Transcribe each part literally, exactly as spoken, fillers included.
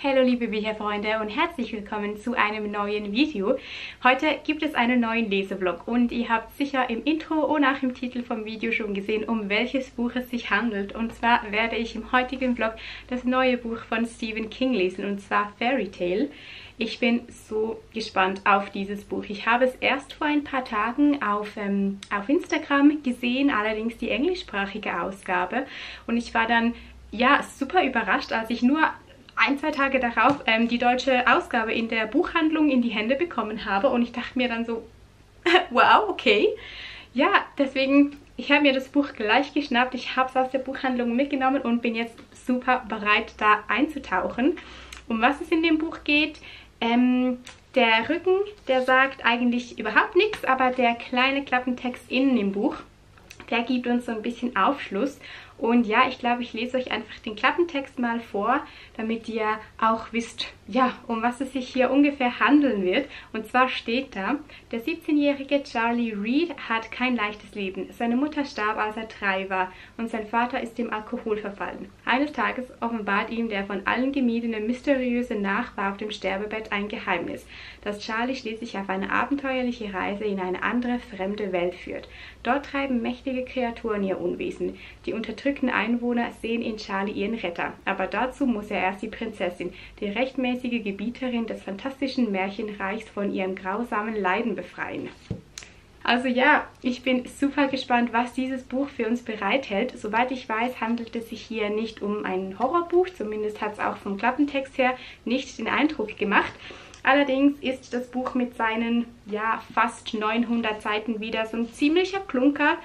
Hallo liebe Bücherfreunde und herzlich willkommen zu einem neuen Video. Heute gibt es einen neuen Lesevlog und ihr habt sicher im Intro und auch im Titel vom Video schon gesehen, um welches Buch es sich handelt. Und zwar werde ich im heutigen Vlog das neue Buch von Stephen King lesen, und zwar Fairy Tail. Ich bin so gespannt auf dieses Buch. Ich habe es erst vor ein paar Tagen auf, ähm, auf Instagram gesehen, allerdings die englischsprachige Ausgabe. Und ich war dann ja super überrascht, als ich nur ein, zwei Tage darauf ähm, die deutsche Ausgabe in der Buchhandlung in die Hände bekommen habe. Und ich dachte mir dann so, wow, okay. Ja, deswegen, ich habe mir das Buch gleich geschnappt. Ich habe es aus der Buchhandlung mitgenommen und bin jetzt super bereit, da einzutauchen. Um was es in dem Buch geht, ähm, der Rücken, der sagt eigentlich überhaupt nichts, aber der kleine Klappentext innen im Buch, der gibt uns so ein bisschen Aufschluss. Und ja, ich glaube, ich lese euch einfach den Klappentext mal vor, damit ihr auch wisst, ja, um was es sich hier ungefähr handeln wird. Und zwar steht da: Der siebzehnjährige Charlie Reed hat kein leichtes Leben. Seine Mutter starb, als er drei war, und sein Vater ist dem Alkohol verfallen. Eines Tages offenbart ihm der von allen gemiedene mysteriöse Nachbar auf dem Sterbebett ein Geheimnis, das Charlie schließlich auf eine abenteuerliche Reise in eine andere, fremde Welt führt. Dort treiben mächtige Kreaturen ihr Unwesen. Die unterdrückten Einwohner sehen in Charlie ihren Retter, aber dazu muss er erst die Prinzessin, die rechtmäßige Gebieterin des fantastischen Märchenreichs, von ihrem grausamen Leiden befreien. Also ja, ich bin super gespannt, was dieses Buch für uns bereithält. Soweit ich weiß, handelt es sich hier nicht um ein Horrorbuch, zumindest hat es auch vom Klappentext her nicht den Eindruck gemacht. Allerdings ist das Buch mit seinen ja fast neunhundert Seiten wieder so ein ziemlicher Klunker.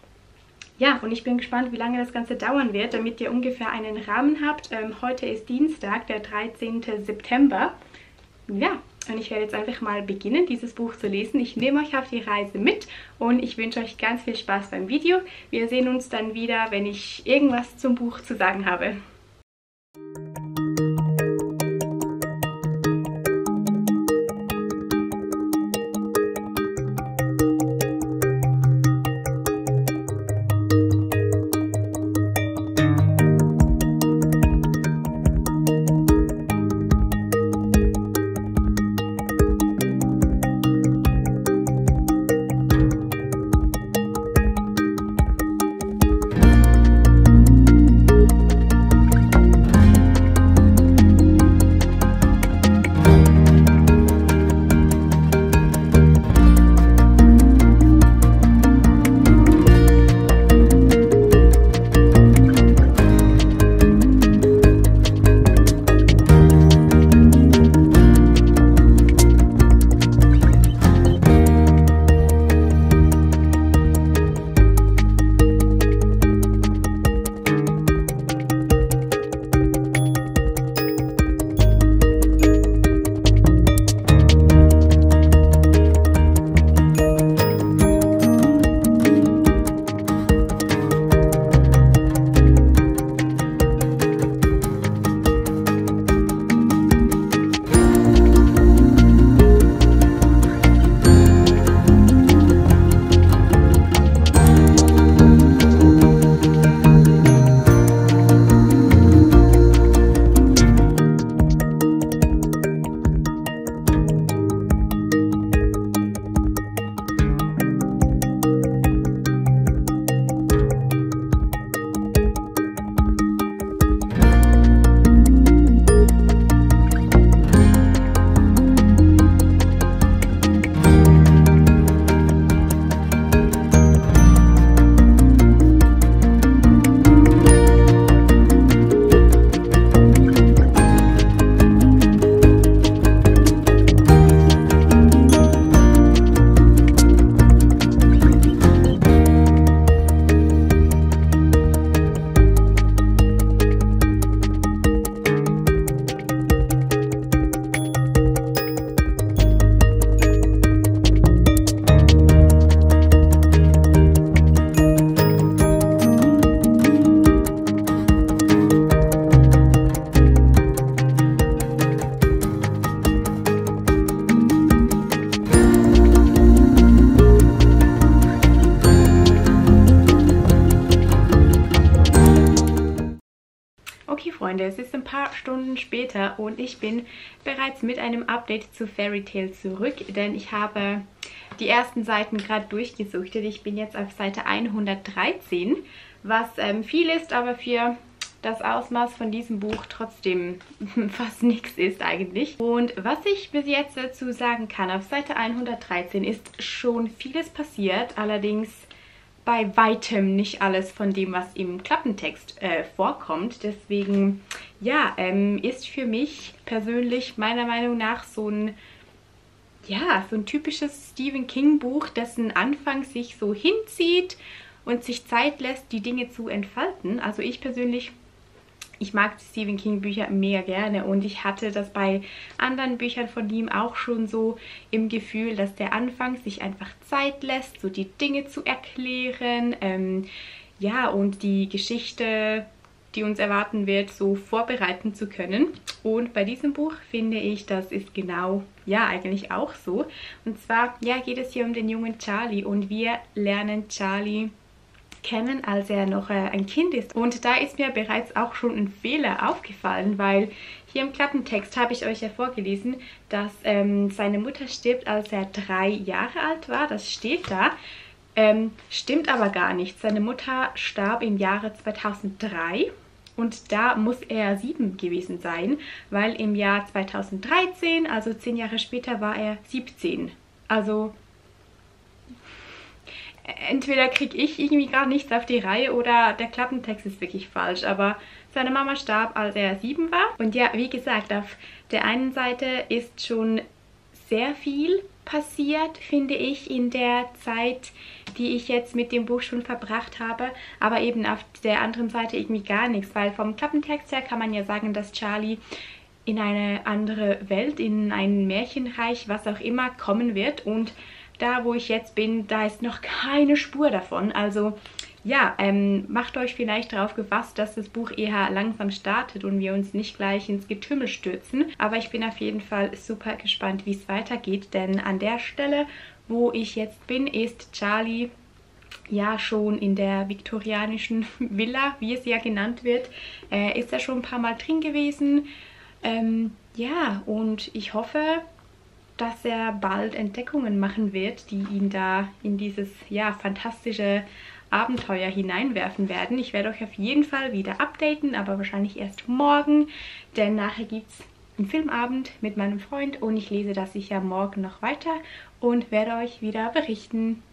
Ja, und ich bin gespannt, wie lange das Ganze dauern wird, damit ihr ungefähr einen Rahmen habt. Ähm, heute ist Dienstag, der dreizehnte September. Ja, und ich werde jetzt einfach mal beginnen, dieses Buch zu lesen. Ich nehme euch auf die Reise mit und ich wünsche euch ganz viel Spaß beim Video. Wir sehen uns dann wieder, wenn ich irgendwas zum Buch zu sagen habe. Freunde, es ist ein paar Stunden später und ich bin bereits mit einem Update zu Fairy Tail zurück, denn ich habe die ersten Seiten gerade durchgesuchtet. Ich bin jetzt auf Seite hundertdreizehn, was ähm, viel ist, aber für das Ausmaß von diesem Buch trotzdem fast nichts ist eigentlich. Und was ich bis jetzt dazu sagen kann, auf Seite hundertdreizehn ist schon vieles passiert, allerdings bei weitem nicht alles von dem, was im Klappentext äh, vorkommt. Deswegen, ja, ähm, ist für mich persönlich meiner Meinung nach so ein, ja, so ein typisches Stephen King Buch, dessen Anfang sich so hinzieht und sich Zeit lässt, die Dinge zu entfalten. Also ich persönlich, ich mag die Stephen King Bücher mega gerne und ich hatte das bei anderen Büchern von ihm auch schon so im Gefühl, dass der Anfang sich einfach Zeit lässt, so die Dinge zu erklären, ähm, ja, und die Geschichte, die uns erwarten wird, so vorbereiten zu können. Und bei diesem Buch finde ich, das ist genau, ja, eigentlich auch so. Und zwar, ja, geht es hier um den jungen Charlie und wir lernen Charlie kennen, als er noch äh, ein Kind ist. Und da ist mir bereits auch schon ein Fehler aufgefallen, weil hier im Klappentext habe ich euch ja vorgelesen, dass ähm, seine Mutter stirbt, als er drei Jahre alt war. Das steht da. Ähm, stimmt aber gar nicht. Seine Mutter starb im Jahre zweitausenddrei und da muss er sieben gewesen sein, weil im Jahr zweitausenddreizehn, also zehn Jahre später, war er siebzehn. Also entweder kriege ich irgendwie gar nichts auf die Reihe oder der Klappentext ist wirklich falsch. Aber seine Mama starb, als er sieben war. Und ja, wie gesagt, auf der einen Seite ist schon sehr viel passiert, finde ich, in der Zeit, die ich jetzt mit dem Buch schon verbracht habe. Aber eben auf der anderen Seite irgendwie gar nichts. Weil vom Klappentext her kann man ja sagen, dass Charlie in eine andere Welt, in ein Märchenreich, was auch immer, kommen wird. Und da, wo ich jetzt bin, da ist noch keine Spur davon. Also ja, ähm, macht euch vielleicht darauf gefasst, dass das Buch eher langsam startet und wir uns nicht gleich ins Getümmel stürzen. Aber ich bin auf jeden Fall super gespannt, wie es weitergeht, denn an der Stelle, wo ich jetzt bin, ist Charlie ja schon in der viktorianischen Villa, wie es ja genannt wird. Äh, ist er schon ein paar Mal drin gewesen. Ähm, ja, und ich hoffe, dass er bald Entdeckungen machen wird, die ihn da in dieses, ja, fantastische Abenteuer hineinwerfen werden. Ich werde euch auf jeden Fall wieder updaten, aber wahrscheinlich erst morgen, denn nachher gibt es einen Filmabend mit meinem Freund und ich lese das sicher morgen noch weiter und werde euch wieder berichten.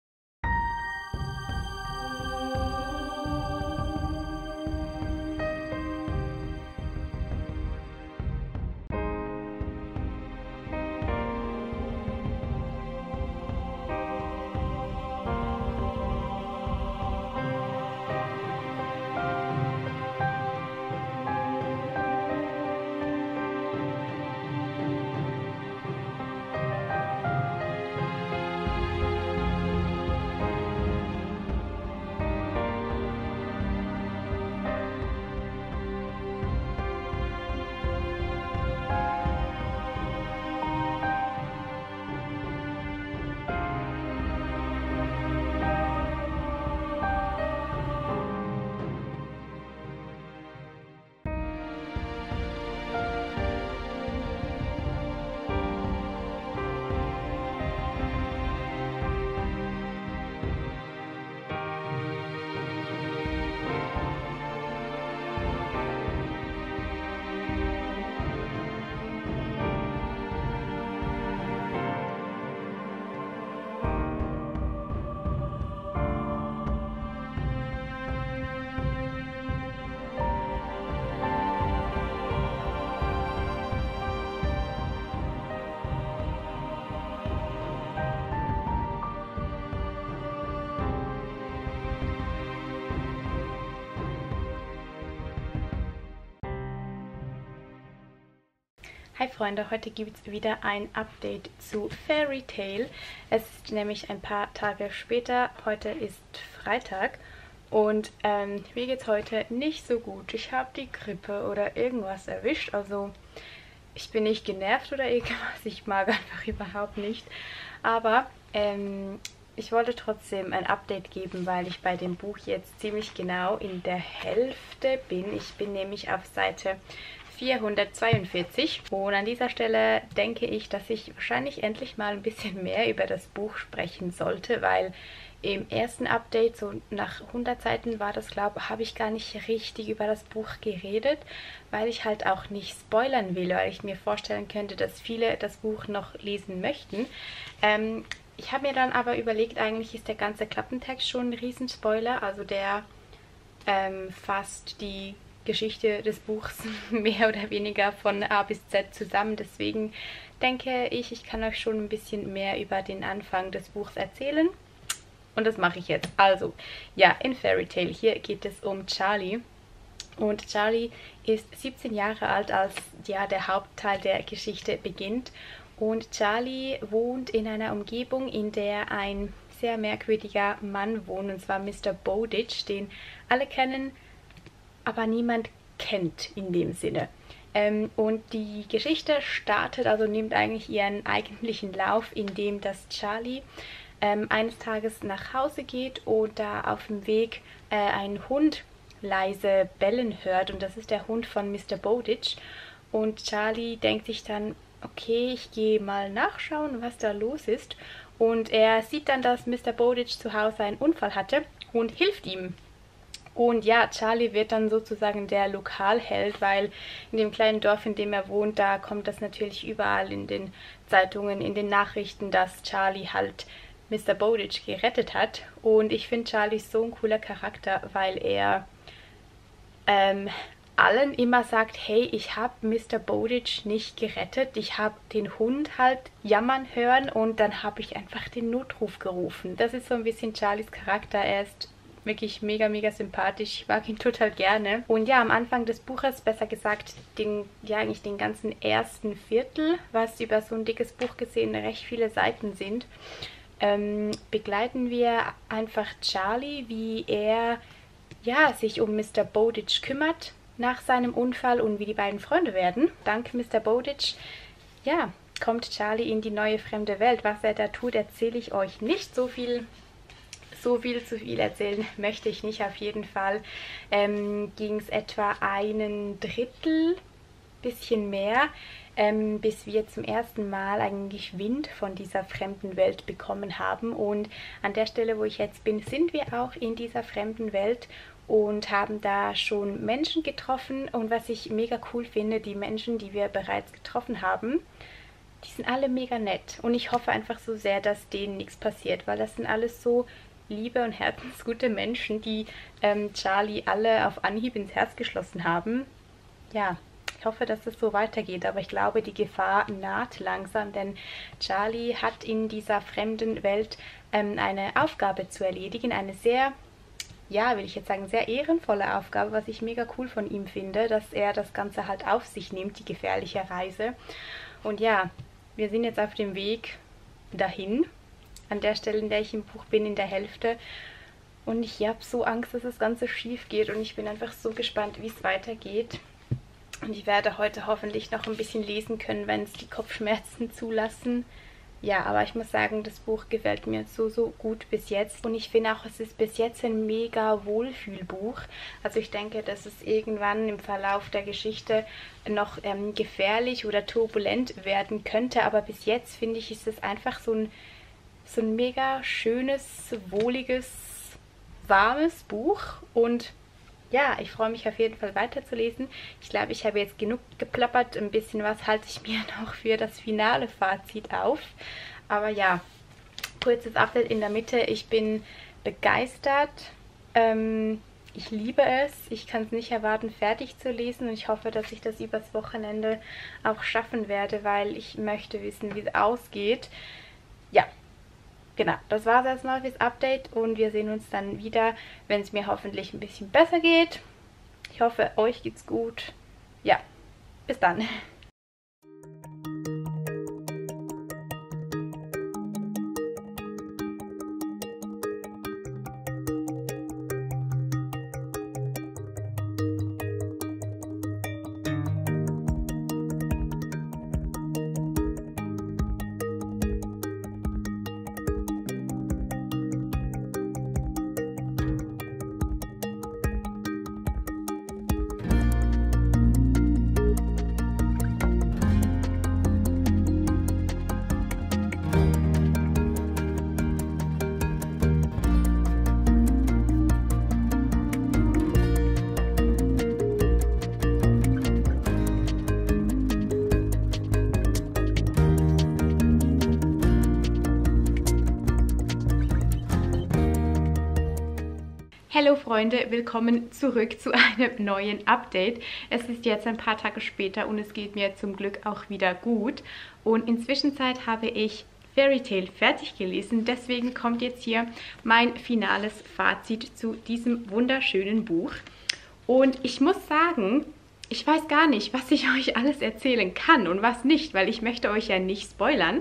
Hi Freunde, heute gibt es wieder ein Update zu Fairy Tail. Es ist nämlich ein paar Tage später, heute ist Freitag und ähm, mir geht es heute nicht so gut. Ich habe die Grippe oder irgendwas erwischt, also ich bin nicht genervt oder irgendwas, ich mag einfach überhaupt nicht. Aber ähm, ich wollte trotzdem ein Update geben, weil ich bei dem Buch jetzt ziemlich genau in der Hälfte bin. Ich bin nämlich auf Seite vierhundertzweiundvierzig und an dieser Stelle denke ich, dass ich wahrscheinlich endlich mal ein bisschen mehr über das Buch sprechen sollte, weil im ersten Update, so nach hundert Seiten war das, glaube ich, habe ich gar nicht richtig über das Buch geredet, weil ich halt auch nicht spoilern will, weil ich mir vorstellen könnte, dass viele das Buch noch lesen möchten. Ähm, ich habe mir dann aber überlegt, eigentlich ist der ganze Klappentext schon ein Riesenspoiler, also der ähm, fasst die Geschichte des Buchs mehr oder weniger von A bis Z zusammen. Deswegen denke ich, ich kann euch schon ein bisschen mehr über den Anfang des Buchs erzählen. Und das mache ich jetzt. Also, ja, in Fairy Tail, hier geht es um Charlie. Und Charlie ist siebzehn Jahre alt, als ja, der Hauptteil der Geschichte beginnt. Und Charlie wohnt in einer Umgebung, in der ein sehr merkwürdiger Mann wohnt, und zwar Mister Bowditch, den alle kennen, aber niemand kennt in dem Sinne. Ähm, und die Geschichte startet, also nimmt eigentlich ihren eigentlichen Lauf, indem das Charlie ähm, eines Tages nach Hause geht und da auf dem Weg äh, einen Hund leise bellen hört, und das ist der Hund von Mister Bowditch. Und Charlie denkt sich dann, okay, ich gehe mal nachschauen, was da los ist. Und er sieht dann, dass Mister Bowditch zu Hause einen Unfall hatte und hilft ihm. Und ja, Charlie wird dann sozusagen der Lokalheld, weil in dem kleinen Dorf, in dem er wohnt, da kommt das natürlich überall in den Zeitungen, in den Nachrichten, dass Charlie halt Mister Bowditch gerettet hat. Und ich finde Charlie so ein cooler Charakter, weil er ähm, allen immer sagt, hey, ich habe Mister Bowditch nicht gerettet, ich habe den Hund halt jammern hören und dann habe ich einfach den Notruf gerufen. Das ist so ein bisschen Charlies Charakter. Er ist wirklich mega, mega sympathisch. Ich mag ihn total gerne. Und ja, am Anfang des Buches, besser gesagt, den, ja eigentlich den ganzen ersten Viertel, was über so ein dickes Buch gesehen recht viele Seiten sind, ähm, begleiten wir einfach Charlie, wie er ja, sich um Mister Bowditch kümmert nach seinem Unfall und wie die beiden Freunde werden. Dank Mister Bowditch, ja, kommt Charlie in die neue fremde Welt. Was er da tut, erzähle ich euch nicht. So viel So viel zu viel erzählen möchte ich nicht. Auf jeden Fall ähm, ging es etwa einen Drittel, bisschen mehr, ähm, bis wir zum ersten Mal eigentlich Wind von dieser fremden Welt bekommen haben. Und an der Stelle, wo ich jetzt bin, sind wir auch in dieser fremden Welt und haben da schon Menschen getroffen. Und was ich mega cool finde, die Menschen, die wir bereits getroffen haben, die sind alle mega nett. Und ich hoffe einfach so sehr, dass denen nichts passiert, weil das sind alles so liebe und herzensgute Menschen, die ähm, Charlie alle auf Anhieb ins Herz geschlossen haben. Ja, ich hoffe, dass es so weitergeht, aber ich glaube, die Gefahr naht langsam, denn Charlie hat in dieser fremden Welt ähm, eine Aufgabe zu erledigen, eine sehr, ja, will ich jetzt sagen, sehr ehrenvolle Aufgabe, was ich mega cool von ihm finde, dass er das Ganze halt auf sich nimmt, die gefährliche Reise. Und ja, wir sind jetzt auf dem Weg dahin, an der Stelle, in der ich im Buch bin, in der Hälfte. Und ich habe so Angst, dass das Ganze schief geht. Und ich bin einfach so gespannt, wie es weitergeht. Und ich werde heute hoffentlich noch ein bisschen lesen können, wenn es die Kopfschmerzen zulassen. Ja, aber ich muss sagen, das Buch gefällt mir so, so gut bis jetzt. Und ich finde auch, es ist bis jetzt ein mega Wohlfühlbuch. Also ich denke, dass es irgendwann im Verlauf der Geschichte noch ähm, gefährlich oder turbulent werden könnte. Aber bis jetzt, finde ich, ist es einfach so ein so ein mega schönes, wohliges, warmes Buch. Und ja, ich freue mich auf jeden Fall weiterzulesen. Ich glaube, ich habe jetzt genug geplappert. Ein bisschen was halte ich mir noch für das finale Fazit auf. Aber ja, kurzes Update in der Mitte. Ich bin begeistert. Ähm, ich liebe es. Ich kann es nicht erwarten, fertig zu lesen. Und ich hoffe, dass ich das übers Wochenende auch schaffen werde, weil ich möchte wissen, wie es ausgeht. Ja. Genau, das war es erstmal fürs Update und wir sehen uns dann wieder, wenn es mir hoffentlich ein bisschen besser geht. Ich hoffe, euch geht's gut. Ja, bis dann. Hallo Freunde, willkommen zurück zu einem neuen Update. Es ist jetzt ein paar Tage später und es geht mir zum Glück auch wieder gut. Und inzwischen habe ich Fairy Tail fertig gelesen, deswegen kommt jetzt hier mein finales Fazit zu diesem wunderschönen Buch. Und ich muss sagen, ich weiß gar nicht, was ich euch alles erzählen kann und was nicht, weil ich möchte euch ja nicht spoilern.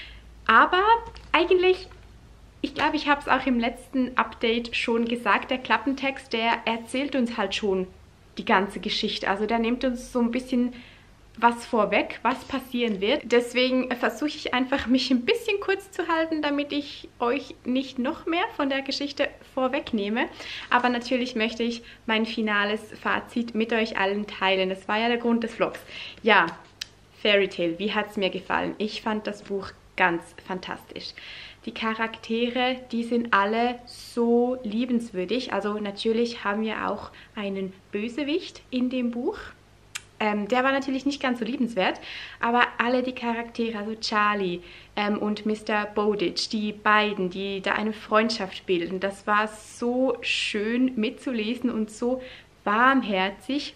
Aber eigentlich... Ich glaube, ich habe es auch im letzten Update schon gesagt, der Klappentext, der erzählt uns halt schon die ganze Geschichte. Also der nimmt uns so ein bisschen was vorweg, was passieren wird. Deswegen versuche ich einfach, mich ein bisschen kurz zu halten, damit ich euch nicht noch mehr von der Geschichte vorwegnehme. Aber natürlich möchte ich mein finales Fazit mit euch allen teilen. Das war ja der Grund des Vlogs. Ja, Fairy Tail, wie hat es mir gefallen? Ich fand das Buch ganz fantastisch. Die Charaktere, die sind alle so liebenswürdig. Also natürlich haben wir auch einen Bösewicht in dem Buch. Ähm, der war natürlich nicht ganz so liebenswert, aber alle die Charaktere, also Charlie ähm, und Mister Bowditch, die beiden, die da eine Freundschaft bilden, das war so schön mitzulesen und so warmherzig.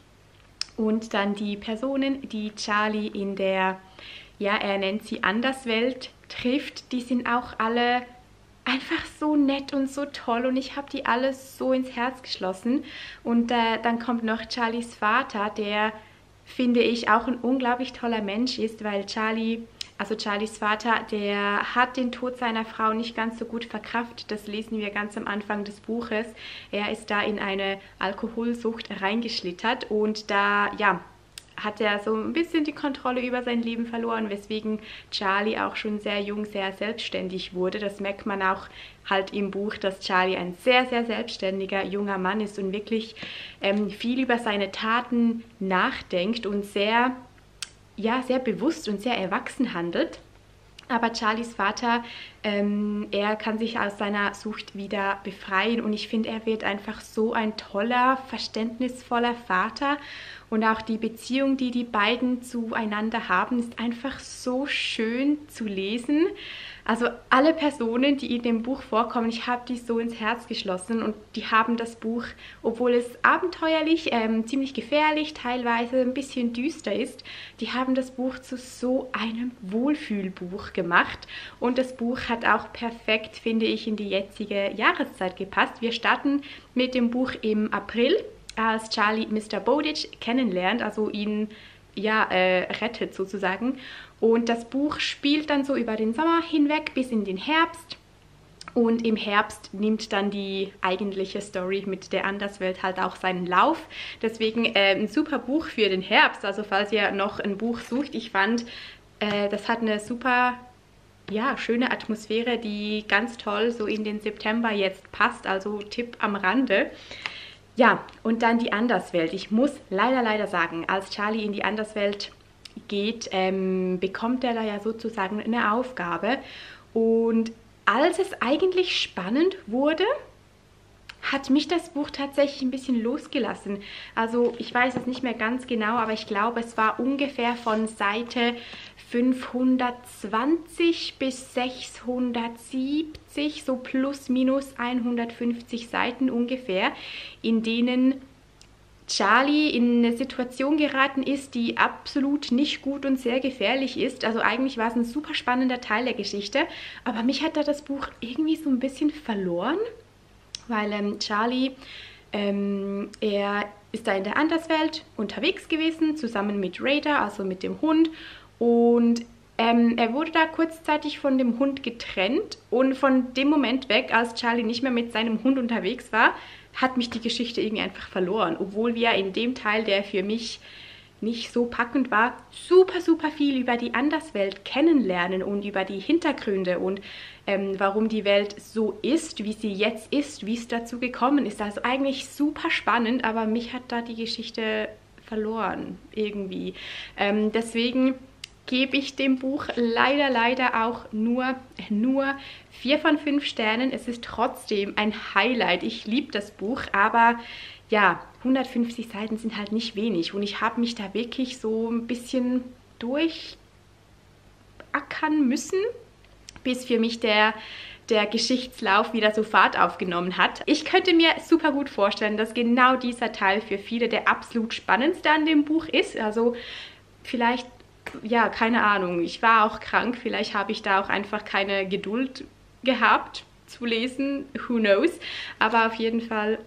Und dann die Personen, die Charlie in der, ja, er nennt sie Anderswelt, trifft, die sind auch alle einfach so nett und so toll und ich habe die alle so ins Herz geschlossen. Und äh, dann kommt noch Charlies Vater, der, finde ich, auch ein unglaublich toller Mensch ist, weil Charlie, also Charlies Vater, der hat den Tod seiner Frau nicht ganz so gut verkraftet. Das lesen wir ganz am Anfang des Buches. Er ist da in eine Alkoholsucht reingeschlittert und da, ja, hat er so ein bisschen die Kontrolle über sein Leben verloren, weswegen Charlie auch schon sehr jung, sehr selbstständig wurde. Das merkt man auch halt im Buch, dass Charlie ein sehr, sehr selbstständiger junger Mann ist und wirklich ähm, viel über seine Taten nachdenkt und sehr, ja, sehr bewusst und sehr erwachsen handelt. Aber Charlies Vater, ähm, er kann sich aus seiner Sucht wieder befreien und ich finde, er wird einfach so ein toller, verständnisvoller Vater und auch die Beziehung, die die beiden zueinander haben, ist einfach so schön zu lesen. Also alle Personen, die in dem Buch vorkommen, ich habe die so ins Herz geschlossen und die haben das Buch, obwohl es abenteuerlich, ähm, ziemlich gefährlich, teilweise ein bisschen düster ist, die haben das Buch zu so einem Wohlfühlbuch gemacht und das Buch hat auch perfekt, finde ich, in die jetzige Jahreszeit gepasst. Wir starten mit dem Buch im April, als Charlie Mister Bowditch kennenlernt, also ihn ja, äh, rettet sozusagen. Und das Buch spielt dann so über den Sommer hinweg bis in den Herbst. Und im Herbst nimmt dann die eigentliche Story mit der Anderswelt halt auch seinen Lauf. Deswegen äh, ein super Buch für den Herbst. Also falls ihr noch ein Buch sucht, ich fand, äh, das hat eine super, ja, schöne Atmosphäre, die ganz toll so in den September jetzt passt. Also Tipp am Rande. Ja, und dann die Anderswelt. Ich muss leider, leider sagen, als Charlie in die Anderswelt geht, ähm, bekommt er da ja sozusagen eine Aufgabe. Und als es eigentlich spannend wurde, hat mich das Buch tatsächlich ein bisschen losgelassen. Also ich weiß es nicht mehr ganz genau, aber ich glaube, es war ungefähr von Seite fünfhundertzwanzig bis sechshundertsiebzig, so plus minus hundertfünfzig Seiten ungefähr, in denen Charlie in eine Situation geraten ist, die absolut nicht gut und sehr gefährlich ist. Also eigentlich war es ein super spannender Teil der Geschichte, aber mich hat da das Buch irgendwie so ein bisschen verloren, weil ähm, Charlie, ähm, er ist da in der Anderswelt unterwegs gewesen, zusammen mit Raider, also mit dem Hund. Und ähm, er wurde da kurzzeitig von dem Hund getrennt und von dem Moment weg, als Charlie nicht mehr mit seinem Hund unterwegs war, hat mich die Geschichte irgendwie einfach verloren. Obwohl wir in dem Teil, der für mich nicht so packend war, super, super viel über die Anderswelt kennenlernen und über die Hintergründe und ähm, warum die Welt so ist, wie sie jetzt ist, wie es dazu gekommen ist. Also eigentlich super spannend, aber mich hat da die Geschichte verloren irgendwie. Ähm, deswegen gebe ich dem Buch leider, leider auch nur, nur vier von fünf Sternen. Es ist trotzdem ein Highlight. Ich liebe das Buch, aber ja, hundertfünfzig Seiten sind halt nicht wenig. Und ich habe mich da wirklich so ein bisschen durchackern müssen, bis für mich der der Geschichtslauf wieder so Fahrt aufgenommen hat. Ich könnte mir super gut vorstellen, dass genau dieser Teil für viele der absolut spannendste an dem Buch ist. Also vielleicht, ja, keine Ahnung, ich war auch krank, vielleicht habe ich da auch einfach keine Geduld gehabt zu lesen, who knows. Aber auf jeden Fall,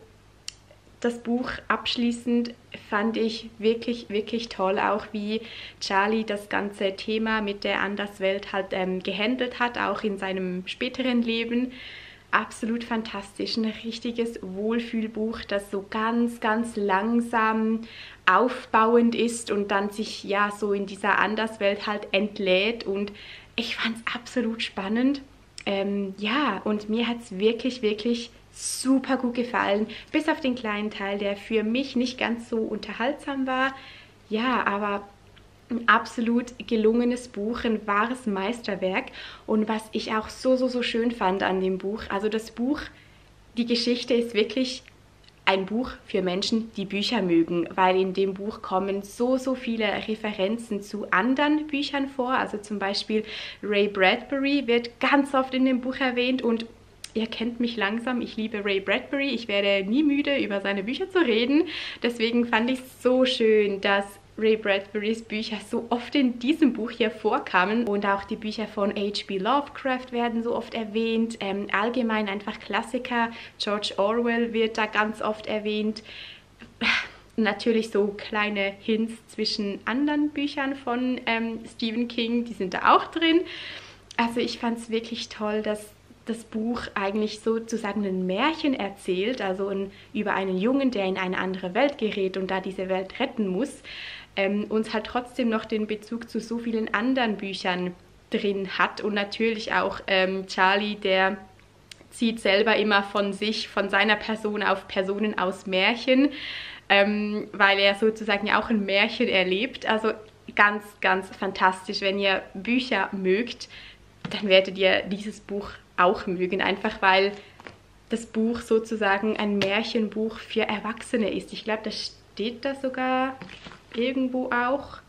das Buch abschließend fand ich wirklich, wirklich toll, auch wie Charlie das ganze Thema mit der Anderswelt halt ähm, gehandelt hat, auch in seinem späteren Leben. Absolut fantastisch, ein richtiges Wohlfühlbuch, das so ganz, ganz langsam aufbauend ist und dann sich ja so in dieser Anderswelt halt entlädt, und ich fand es absolut spannend. Ähm, ja, und mir hat es wirklich, wirklich super gut gefallen, bis auf den kleinen Teil, der für mich nicht ganz so unterhaltsam war. Ja, aber ein absolut gelungenes Buch, ein wahres Meisterwerk. Und was ich auch so, so, so schön fand an dem Buch, also das Buch, die Geschichte ist wirklich ein Buch für Menschen, die Bücher mögen, weil in dem Buch kommen so, so viele Referenzen zu anderen Büchern vor. Also zum Beispiel Ray Bradbury wird ganz oft in dem Buch erwähnt, und ihr kennt mich langsam, ich liebe Ray Bradbury, ich werde nie müde, über seine Bücher zu reden. Deswegen fand ich es so schön, dass Ray Bradburys Bücher so oft in diesem Buch hier vorkamen, und auch die Bücher von H P Lovecraft werden so oft erwähnt. Ähm, allgemein einfach Klassiker, George Orwell wird da ganz oft erwähnt. Natürlich so kleine Hints zwischen anderen Büchern von ähm, Stephen King, die sind da auch drin. Also ich fand es wirklich toll, dass das Buch eigentlich sozusagen ein Märchen erzählt, also ein, über einen Jungen, der in eine andere Welt gerät und da diese Welt retten muss, ähm, uns halt trotzdem noch den Bezug zu so vielen anderen Büchern drin hat, und natürlich auch ähm, Charlie, der zieht selber immer von sich, von seiner Person auf Personen aus Märchen, ähm, weil er sozusagen ja auch ein Märchen erlebt. Also ganz, ganz fantastisch. Wenn ihr Bücher mögt, dann werdet ihr dieses Buch auch mögen, einfach weil das Buch sozusagen ein Märchenbuch für Erwachsene ist. Ich glaube, das steht da sogar irgendwo auch.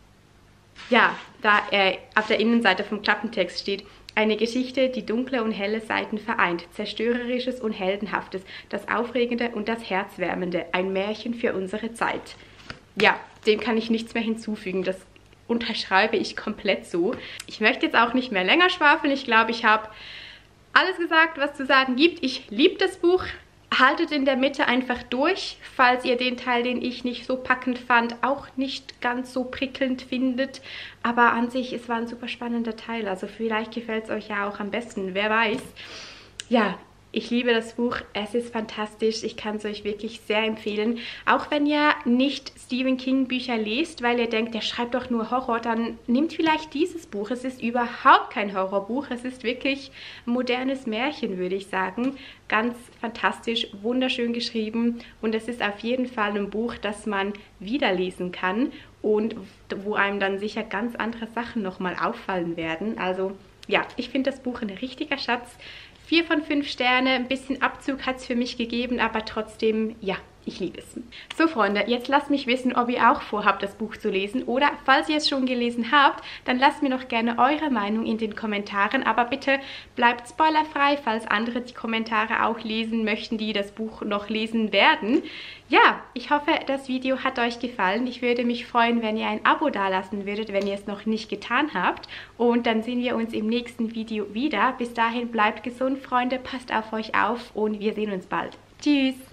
Ja, da äh, auf der Innenseite vom Klappentext steht: Eine Geschichte, die dunkle und helle Seiten vereint, Zerstörerisches und Heldenhaftes, das Aufregende und das Herzwärmende, ein Märchen für unsere Zeit. Ja, dem kann ich nichts mehr hinzufügen, das unterschreibe ich komplett so. Ich möchte jetzt auch nicht mehr länger schwafeln, ich glaube, ich habe alles gesagt, was zu sagen gibt. Ich liebe das Buch. Haltet in der Mitte einfach durch, falls ihr den Teil, den ich nicht so packend fand, auch nicht ganz so prickelnd findet. Aber an sich, es war ein super spannender Teil. Also vielleicht gefällt es euch ja auch am besten, wer weiß. Ja, ich liebe das Buch, es ist fantastisch, ich kann es euch wirklich sehr empfehlen. Auch wenn ihr nicht Stephen King Bücher lest, weil ihr denkt, der schreibt doch nur Horror, dann nehmt vielleicht dieses Buch. Es ist überhaupt kein Horrorbuch, es ist wirklich ein modernes Märchen, würde ich sagen. Ganz fantastisch, wunderschön geschrieben, und es ist auf jeden Fall ein Buch, das man wieder lesen kann und wo einem dann sicher ganz andere Sachen nochmal auffallen werden. Also ja, ich finde das Buch ein richtiger Schatz. vier von fünf Sterne, ein bisschen Abzug hat es für mich gegeben, aber trotzdem, ja, ich liebe es. So Freunde, jetzt lasst mich wissen, ob ihr auch vorhabt, das Buch zu lesen, oder falls ihr es schon gelesen habt, dann lasst mir doch gerne eure Meinung in den Kommentaren, aber bitte bleibt spoilerfrei, falls andere die Kommentare auch lesen möchten, die das Buch noch lesen werden. Ja, ich hoffe, das Video hat euch gefallen. Ich würde mich freuen, wenn ihr ein Abo dalassen würdet, wenn ihr es noch nicht getan habt. Und dann sehen wir uns im nächsten Video wieder. Bis dahin bleibt gesund, Freunde, passt auf euch auf und wir sehen uns bald. Tschüss!